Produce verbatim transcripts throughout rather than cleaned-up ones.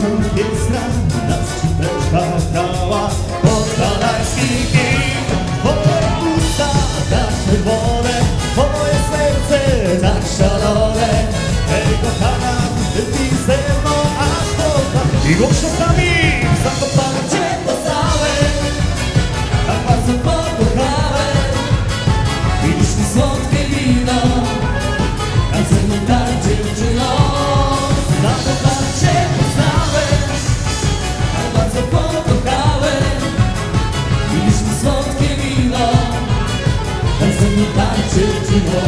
orkiestra na skrzypeczkach grała. Podhalański git, twoje usta tak czerwone, twoje serce tak szalone. Hej kochana, wypij ze mną aż do dna. I głośno z nami, zakopane cię poznałem, tak bardzo pokochałem. Widzisz mi słodkie wino, a ze mną tak dziewczyno. Zakopane cię poznałem, tak bardzo pokochałem. Widzisz mi słodkie wino, a ze mną tak dziewczyno.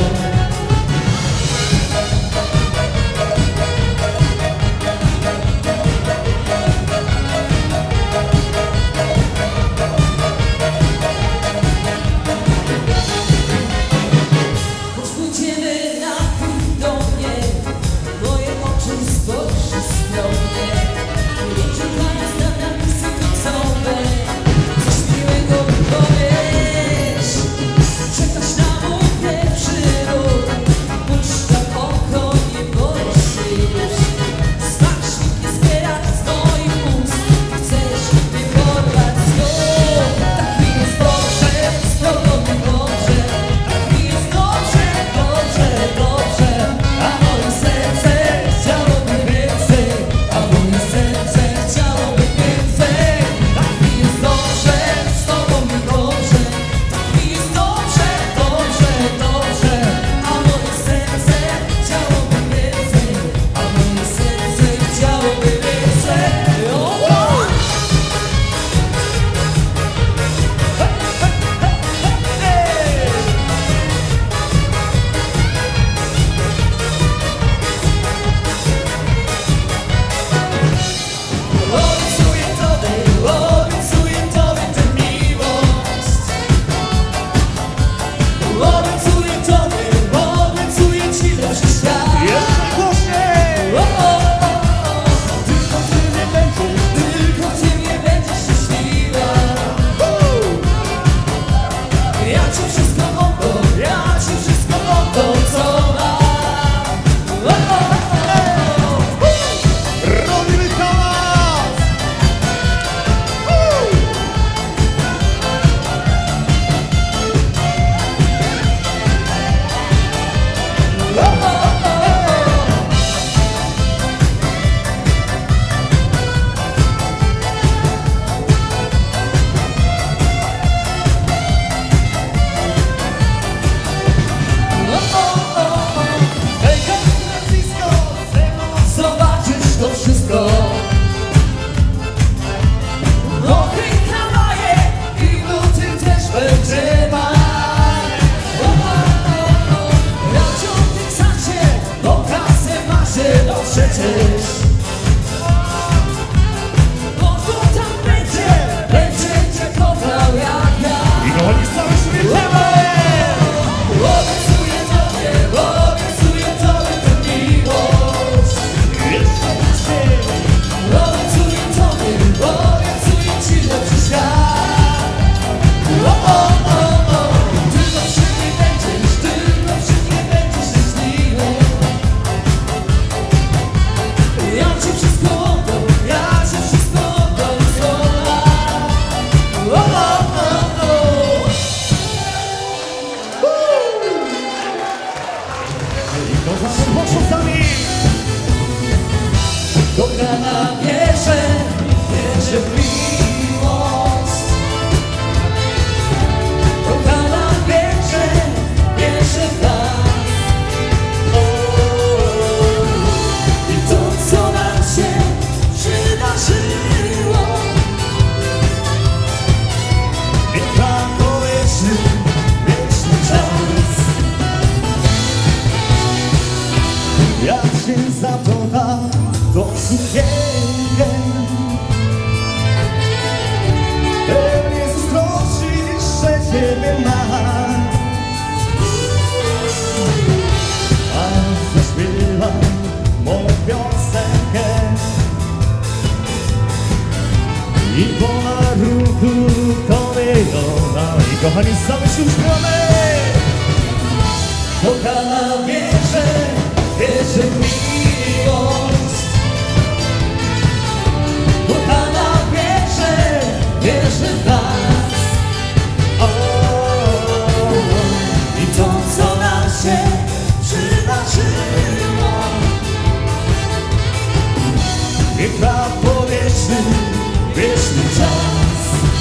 Kochana, wierzę, wierzę w miłość. Kochana, wierzę, wierzę w nas. O, i to, co nam się przydarzyło, i trwa wieczny, wieczny czas. Jak się zapoda tą sukienkę, ten Jezus prosi, że Ciebie ma. A zaśpiewam moją piosenkę i pola ruchu kolejna. I kochani, same się śpiewamy. Kochana, wierzę, wierzę w miłość. powierzchni, wieczny czas.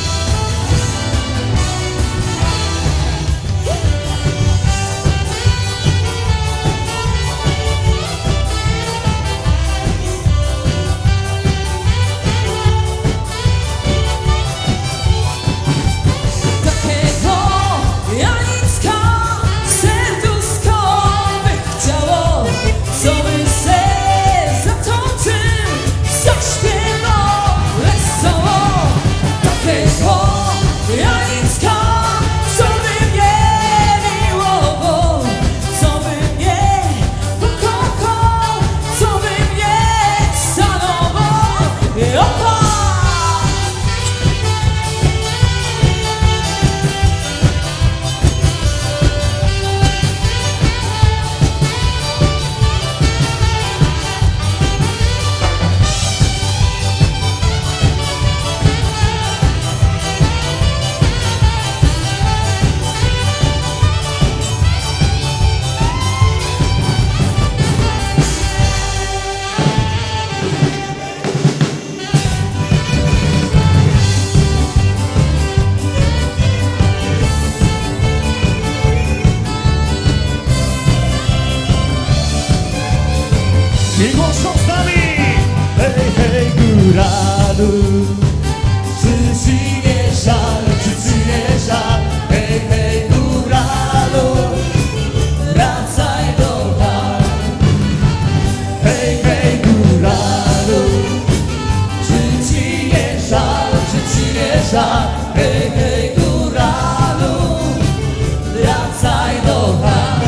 I głośno z nami, hej, hej, góralu. Czy ci nie żal, czy ci nie żal, hej, hej, góralu. Wracaj do dal. Hej, hej, góralu. Czy ci nie żal, czy ci nie żal, hej, hej, góralu. Wracaj do dal.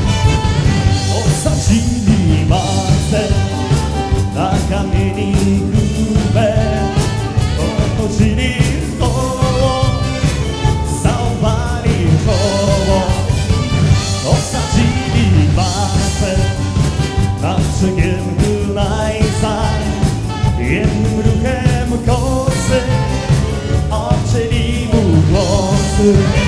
Osadzili masę na kamieni grube, otoczyli w koło, załamali koło. Osadzili masę na przegiętku najzaj, jednym ruchem kosy obcięli mu włosy.